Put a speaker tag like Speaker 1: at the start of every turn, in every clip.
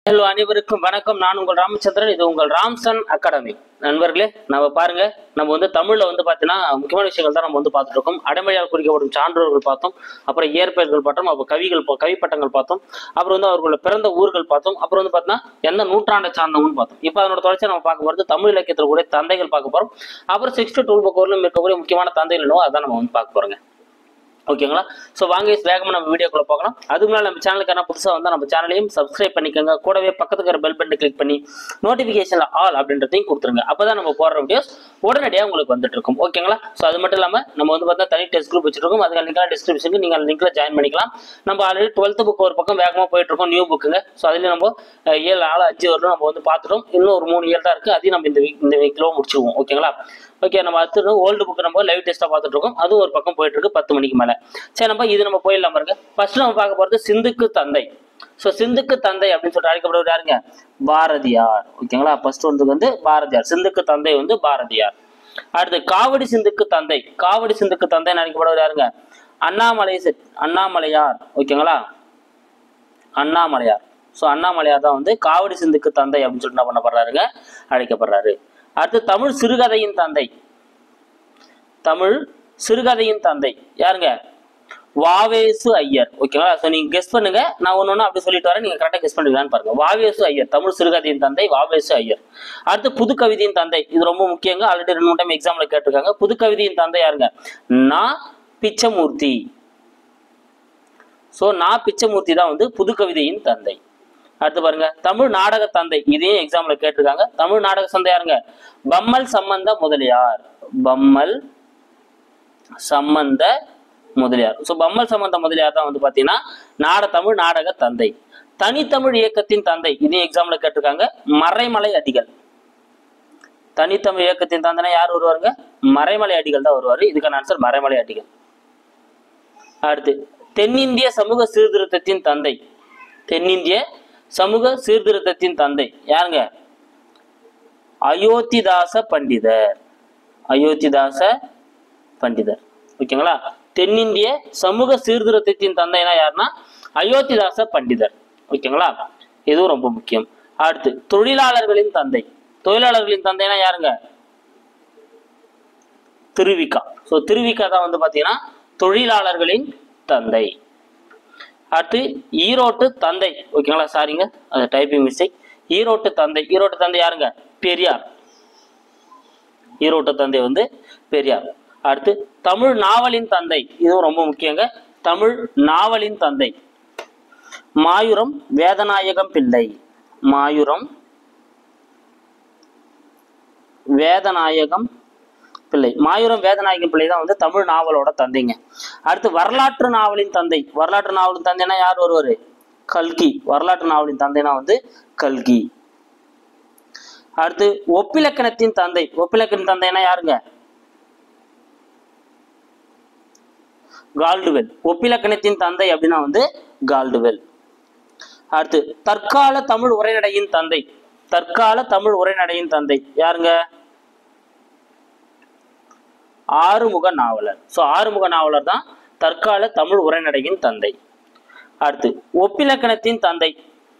Speaker 1: Hello அனைவருக்கும் வணக்கம். நான் உங்கள் ராமச்சந்திரன். இது உங்கள் ராம்சன் அகாடமி. நண்பர்களே, நம்ம பாருங்க, நம்ம வந்து தமிழ்ல வந்து பாத்தீங்கன்னா முக்கியமான விஷயங்கள் தான் நம்ம வந்து பார்த்துட்டு இருக்கோம். அடைமொழியால் குறிக்கப்படும் சான்றோர்கள் பார்த்தோம், அப்புறம் இயற்பெயர்கள் பார்த்தோம், அப்புறம் கவிப்பட்டங்கள் பார்த்தோம், அப்புறம் வந்து அவர்களோட பிறந்த ஊர்கள் பார்த்தோம், அப்புறம் வந்து பார்த்தீங்கன்னா எந்த நூற்றாண்டை சார்ந்தவங்கன்னு பார்த்தோம். இப்போ அதனோட தொடர்ச்சி நம்ம பார்க்க போகிறது தமிழ் இலக்கியத்தில் கூட தந்தைகள் பார்க்க போறோம். அப்புறம் 6 to 12 புக் வரலும் இருக்கக்கூடிய முக்கியமான தந்தைகள் என்னவோ அதான் நம்ம வந்து பார்க்க போறோங்க. ஓகேங்களா? ஸோ வாங்க வேகமாக நம்ம வீடியோக்குள்ள பார்க்கலாம். அதுக்கு முன்னாடி நம்ம சேனலுக்கான புதுசாக வந்து நம்ம சேனலையும் சப்ஸ்கிரைப் பண்ணிக்கோங்க. கூடவே பக்கத்துக்கு இருக்கிற பெல் பட்டனை கிளிக் பண்ணி நோட்டிஃபிகேஷன்ல ஆல் அப்படின்றதையும் கொடுத்துருங்க. அப்பதான் நம்ம போடுற வீடியோஸ் உடனடியாக உங்களுக்கு வந்துட்டு இருக்கும். ஓகேங்களா? ஸோ அது மட்டும் இல்லாமல் நம்ம வந்து பார்த்தா தனி டெஸ்ட் குரூப் வச்சிருக்கோம். அதுக்கான லிங்க் டிஸ்கிரிப்ஷனுக்கு நீங்கள் லிங்க்ல ஜாயின் பண்ணிக்கலாம். நம்ம ஆல்ரெடி 12th புக் ஒரு பக்கம் வேகமாக போயிட்டு இருக்கோம், நியூ புக்குங்க. ஸோ அதுலேயும் நம்ம 7, 4, 5 வரலும் நம்ம வந்து பார்த்துட்டோம். இன்னும் ஒரு 3 இயர் தான் இருக்கு. அதையும் நம்ம இந்த வீக்ல முடிச்சிருவோம். ஓகேங்களா? ஓகே, நம்ம அடுத்து ஓல்டு புக் நம்ம லைவ் டெஸ்ட்டாக பார்த்துட்டு இருக்கோம். அதுவும் ஒரு பக்கம் போயிட்டு இருக்கு 10 மணிக்கு மேலே. சரி, நம்ம போயிடலாம் பாருங்க. ஃபர்ஸ்ட் நம்ம பார்க்க போகிறது சிந்துக்கு தந்தை. ஸோ சிந்துக்கு தந்தை அப்படின்னு சொல்லிட்டு அழைக்கப்படுவது யாருங்க? பாரதியார். ஓகேங்களா? ஃபர்ஸ்ட் வந்து பாரதியார். சிந்துக்கு தந்தை வந்து பாரதியார். அடுத்து காவடி சிந்துக்கு தந்தை. காவடி சிந்துக்கு தந்தை அழைக்கப்படுவது யாருங்க? அண்ணாமலையார். ஓகேங்களா? அண்ணாமலையார். ஸோ அண்ணாமலையார் தான் வந்து காவடி சிந்துக்கு தந்தை அப்படின்னு சொல்லிட்டு என்ன பண்ணப்படுறாருங்க? அழைக்கப்படுறாரு. அடுத்து தமிழ் சிறுகதையின் தந்தை. தமிழ் சிறுகதையின் தந்தை யாருங்க? வாவேசு ஐயர். ஓகேங்களா? ஸோ நீங்க கெஸ் பண்ணுங்க, நான் ஒன்று அப்படி சொல்லிட்டு வரேன், நீங்க கரெக்டாக கெஸ் பண்ணுவீங்களான்னு பாருங்க. வாவேசு ஐயர், தமிழ் சிறுகதையின் தந்தை வாவேசு ஐயர். அடுத்து புது கவிதையின் தந்தை. இது ரொம்ப முக்கியங்க, ஆல்ரெடி 2 டைம் எக்ஸாம்ல கேட்டிருக்காங்க. புது கவிதையின் தந்தை யாருங்க? நா. பிச்சமூர்த்தி. ஸோ நா. பிச்சமூர்த்தி தான் வந்து புது கவிதையின் தந்தை. அடுத்து பாருங்க, தமிழ் நாடக தந்தை. இதையும் எக்ஸாம்ல கேட்டிருக்காங்க. தமிழ் நாடக தந்தை யாருங்க? பம்மல் சம்பந்த முதலியார். பம்மல் சம்பந்த முதலியார். ஸோ பம்மல் சம்பந்த முதலியார் தான் வந்து பாத்தீங்கன்னா தமிழ் நாடக தந்தை. தனித்தமிழ் இயக்கத்தின் தந்தை. இதையும் எக்ஸாம்ல கேட்டிருக்காங்க. மறைமலை அடிகள். தனித்தமிழ் இயக்கத்தின் தந்தைனா யார் வருவாருங்க? மறைமலை அடிகள் தான் வருவாரு. இதுக்கான ஆன்சர் மறைமலை அடிகள். அடுத்து தென்னிந்திய சமூக சீர்திருத்தத்தின் தந்தை. தென்னிந்திய சமூக சீர்திருத்தத்தின் தந்தை யாருங்க? அயோத்திதாச பண்டிதர். அயோத்திதாச பண்டிதர். ஓகேங்களா? தென்னிந்திய சமூக சீர்திருத்தத்தின் தந்தைனா யாருன்னா அயோத்திதாச பண்டிதர். ஓகேங்களா? இதுவும் ரொம்ப முக்கியம். அடுத்து தொழிலாளர்களின் தந்தை. தொழிலாளர்களின் தந்தைனா யாருங்க? திருவிக்கா. ஸோ திருவிக்கா தான் வந்து பாத்தீங்கன்னா தொழிலாளர்களின் தந்தை. அடுத்து ஈரோட்டு தந்தை. ஓகேங்களா? சாரிங்க, அது டைப்பிங் மிஸ்டேக். ஈரோட்டு தந்தை. ஈரோட்டு தந்தை யாருங்க? பெரியார். ஈரோட்டு தந்தை வந்து பெரியார். அடுத்து தமிழ் நாவலின் தந்தை. இதுவும் ரொம்ப முக்கியங்க. தமிழ் நாவலின் தந்தை மாயூரம் வேதநாயகம் பிள்ளை. மாயூரம் வேதநாயகம் பிள்ளை. மாயூரம் வேதநாயகம் பிள்ளை தான் வந்து தமிழ் நாவலோட தந்தைங்க. அடுத்து வரலாற்று நாவலின் தந்தை. வரலாற்று நாவலின் தந்தைனா யார் வருவாரு? கல்கி. வரலாற்று நாவலின் தந்தைனா வந்து கல்கி. அடுத்து ஒப்பிலக்கணத்தின் தந்தை. ஒப்பிலக்கணத்தின் தந்தைனா யாருங்க? கால்டுவெல். ஒப்பிலக்கணத்தின் தந்தை அப்படின்னா வந்து கால்டுவெல். அடுத்து தற்கால தமிழ் உரைநடையின் தந்தை. தற்கால தமிழ் உரைநடையின் தந்தை யாருங்க? ஆறுமுக நாவலர். ஸோ ஆறுமுக நாவலர் தான் தற்கால தமிழ் உரைநடையின் தந்தை. அடுத்து ஒப்பிலக்கணத்தின் தந்தை.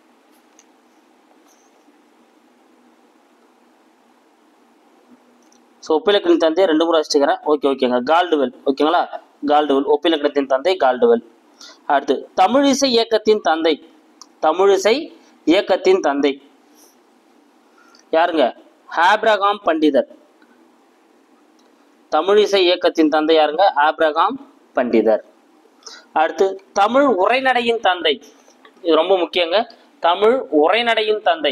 Speaker 1: ஸோ ஒப்பிலக்கணத்தின் தந்தை 2 முறை வச்சுக்கிறேன். ஓகேங்க. கால்டுவெல். ஓகேங்களா? கால்டுவெல் ஒப்பிலக்கணத்தின் தந்தை கால்டுவெல். அடுத்து தமிழிசை இயக்கத்தின் தந்தை. தமிழிசை இயக்கத்தின் தந்தை யாருங்க? ஆப்ரகாம் பண்டிதர். தமிழிசை இயக்கத்தின் தந்தை யாருங்க? ஆப்ரகாம் பண்டிதர். அடுத்து தமிழ் உரைநடையின் தந்தை. இது ரொம்ப முக்கியங்க. தமிழ் உரைநடையின் தந்தை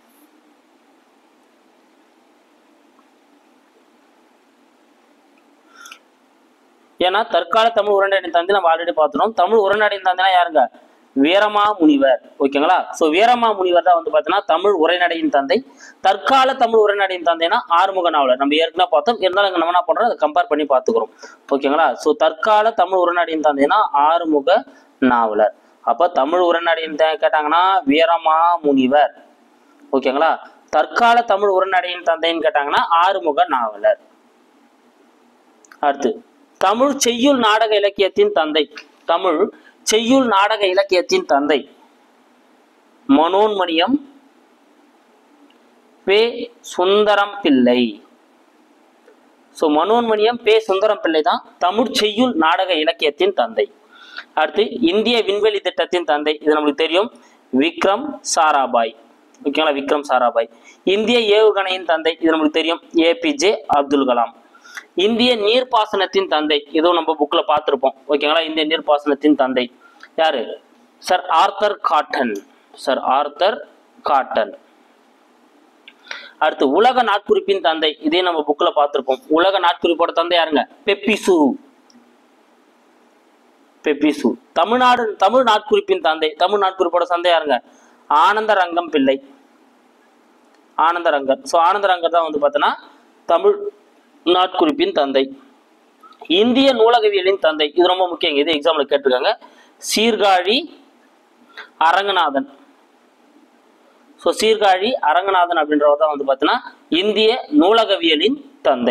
Speaker 1: ஏன்னா தற்கால தமிழ் உரைநடையின் தந்தை நம்ம ஆல்ரெடி பார்த்துட்டோம். தமிழ் உரைநடையின் தந்தைனா யாருங்க? வீரமா முனிவர். ஓகேங்களா? ஸோ வீரமா முனிவர் தான் வந்து பார்த்தீங்கன்னா தமிழ் உரைநடையின் தந்தை. தற்கால தமிழ் உரைநடையின் தந்தைனா ஆறுமுக நாவலர். நம்ம ஏற்கனவே பார்த்தோம், இருந்தாலும் நம்ம என்ன பண்றோம், அதை கம்பேர் பண்ணி பார்த்துக்கிறோம். ஓகேங்களா? ஸோ தற்கால தமிழ் உரைநடையின் தந்தைனா ஆறுமுக நாவலர். அப்ப தமிழ் உரைநடையின் கேட்டாங்கன்னா வீரமா முனிவர். ஓகேங்களா? தற்கால தமிழ் உரைநடையின் தந்தைன்னு கேட்டாங்கன்னா ஆறுமுக நாவலர். அடுத்து தமிழ் செய்யுள் நாடக இலக்கியத்தின் தந்தை. தமிழ் செய்யுள் நாடக இலக்கியத்தின் தந்தை மனோன்மணியம் பே. சுந்தரம் பிள்ளை. ஸோ மனோன்மணியம் பே. சுந்தரம் பிள்ளை தான் தமிழ் செய்யுள் நாடக இலக்கியத்தின் தந்தை. அடுத்து இந்திய விண்வெளி திட்டத்தின் தந்தை, இது நம்மளுக்கு தெரியும், விக்ரம் சாராபாய். ஓகேங்களா, விக்ரம் சாராபாய். இந்திய ஏவுகணையின் தந்தை, இது நம்மளுக்கு தெரியும், ஏபிஜே அப்துல் கலாம். இந்திய நீர்ப்பாசனத்தின் தந்தை, இதுவும் நம்ம புக்ல பார்த்துருப்போம். ஓகேங்களா, இந்திய நீர்ப்பாசனத்தின் தந்தை யாரு? Sir Arthur Cotton. Sir Arthur Cotton. அடுத்து உலக நாட்குறிப்பின் தந்தை, இதே நம்ம புக்ல பார்த்திருப்போம். உலக நாட்குறிப்போட தந்தை யாருங்க? பெப்பிசு. பெப்பிசு. தமிழ் நாட்குறிப்பின் தந்தை, தமிழ் நாட்குறிப்போட தந்தை யாருங்க? ஆனந்தரங்கம் பிள்ளை. ஆனந்தரங்கர். ஸோ ஆனந்தரங்கர் தான் வந்து பார்த்தோன்னா தமிழ் நாட்குறிப்பின் தந்தை. இந்திய நூலகவியலின் தந்தை, இது ரொம்ப முக்கியம், இது எக்ஸாம்ல கேட்டிருக்காங்க, சீர்காழி அரங்கநாதன். ஸோ சீர்காழி அரங்கநாதன் அப்படின்றவர் தான் வந்து பார்த்தீங்கன்னா இந்திய நூலகவியலின் தந்தை.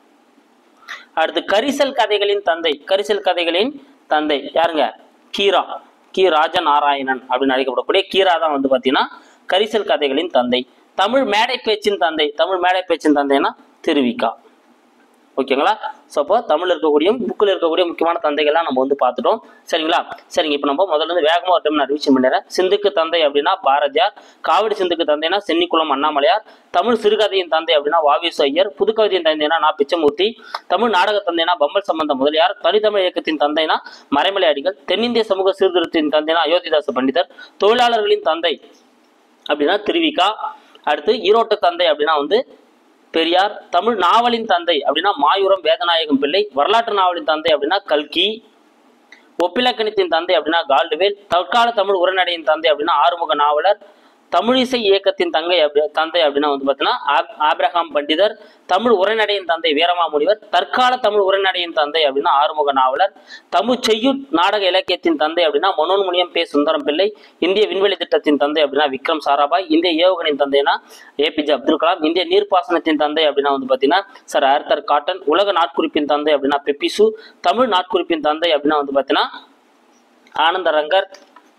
Speaker 1: அடுத்து கரிசல் கதைகளின் தந்தை. கரிசல் கதைகளின் தந்தை யாருங்க? கீரா. கி. ராஜநாராயணன் அப்படின்னு அழைக்கப்படக்கூடிய கீரா தான் வந்து பார்த்தீங்கன்னா கரிசல் கதைகளின் தந்தை. தமிழ் மேடை பேச்சின் தந்தை. தமிழ் மேடை பேச்சின் தந்தைன்னா திருவிக்கா. ஓகேங்களா, ஸோ அப்போ தமிழ் இருக்கக்கூடிய புக்கில் இருக்கக்கூடிய முக்கியமான தந்தைகள்லாம் நம்ம வந்து பார்த்துட்டோம். சரிங்களா, சரிங்க. இப்போ நம்ம முதல்ல இருந்து வேகமாக ஒரு டைம் நான் ரிவிஷன் பண்ணிடுறேன். சிந்துக்கு தந்தை அப்படின்னா பாரதியார். காவிரி சிந்துக்கு தந்தைனா சென்னிக்குளம் அண்ணாமலையார். தமிழ் சிறுகதையின் தந்தை அப்படின்னா வாவிசு ஐயர். புதுக்கவிதையின் தந்தைனா நான் பிச்சமூர்த்தி. தமிழ் நாடக தந்தைனா பம்பல் சம்பந்த முதலியார். தனித்தமிழ் இயக்கத்தின் தந்தைனா மறைமலை அடிகள். தென்னிந்திய சமூக சீர்திருத்தத்தின் தந்தைனா அயோத்திதாச பண்டிதர். தொழிலாளர்களின் தந்தை அப்படின்னா திருவிக்கா. அடுத்து ஈரோட்டு தந்தை அப்படின்னா வந்து பெரியார். தமிழ் நாவலின் தந்தை அப்படின்னா மாயூரம் வேதநாயகம் பிள்ளை. வரலாற்று நாவலின் தந்தை அப்படின்னா கல்கி. ஒப்பிலக்கணத்தின் தந்தை அப்படின்னா கால்டுவேல். தற்கால தமிழ் உரைநடையின் தந்தை அப்படின்னா ஆறுமுக நாவலர். தமிழிசை இயக்கத்தின் தந்தை அப்படின்னா வந்து பார்த்தீங்கன்னா ஆப்ரஹாம் பண்டிதர். தமிழ் உரைநடையின் தந்தை வீரமாமுனிவர். தற்கால தமிழ் உரைநடையின் தந்தை அப்படின்னா ஆறுமுக நாவலர். தமிழ் செய்யுள் நாடக இலக்கியத்தின் தந்தை அப்படின்னா மனோன்மணியம் பே. சுந்தரம் பிள்ளை. இந்திய விண்வெளி திட்டத்தின் தந்தை அப்படின்னா விக்ரம் சாராபாய். இந்திய ஏவுகணையின் தந்தைனா ஏபிஜே அப்துல் கலாம். இந்திய நீர்ப்பாசனத்தின் தந்தை அப்படின்னா வந்து பார்த்தீங்கன்னா சர் ஆர்தர் காட்டன். உலக நாட்குறிப்பின் தந்தை அப்படின்னா பெப்பிசு. தமிழ் நாட்குறிப்பின் தந்தை அப்படின்னா வந்து பார்த்தீங்கன்னா ஆனந்தரங்கர்.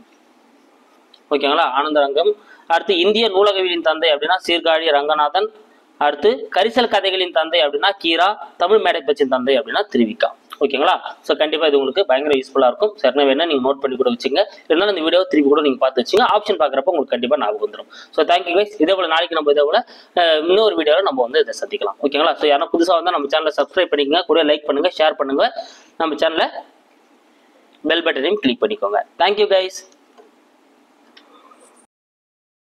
Speaker 1: ஓகேங்களா, ஆனந்தரங்கம். அடுத்து இந்திய நூலகவியலின் தந்தை அப்படின்னா சீர்காழி ரங்கநாதன். அடுத்து கரிசல் கதைகளின் தந்தை அப்படின்னா கீரா. தமிழ் மேடை பேச்சின் தந்தை அப்படின்னா திருவிக்கா. ஓகேங்களா, ஸோ கண்டிப்பாக இது உங்களுக்கு பயங்கர யூஸ்ஃபுல்லாக இருக்கும். சரினா வேணா நீங்கள் நோட் பண்ணி கூட வச்சுங்க, இல்லைன்னா இந்த வீடியோ திருப்பி கூட நீங்கள் பார்த்து வச்சுங்க. ஆப்ஷன் பார்க்குறப்ப உங்களுக்கு கண்டிப்பாக ஞாபகம் வந்துடும். So thank you guys. இதே போல் நாளைக்கு நம்ம இதே போல் இன்னொரு வீடியோவில் நம்ம வந்து இதை சந்திக்கலாம். ஓகேங்களா, ஸோ யாரும் புதுசாக வந்தால் நம்ம சேனலை சப்ஸ்கிரைப் பண்ணிக்கங்க, கூட லைக் பண்ணுங்கள், ஷேர் பண்ணுங்கள், நம்ம சேனலை பெல் பட்டனையும் கிளிக் பண்ணிக்கோங்க. Thank you guys.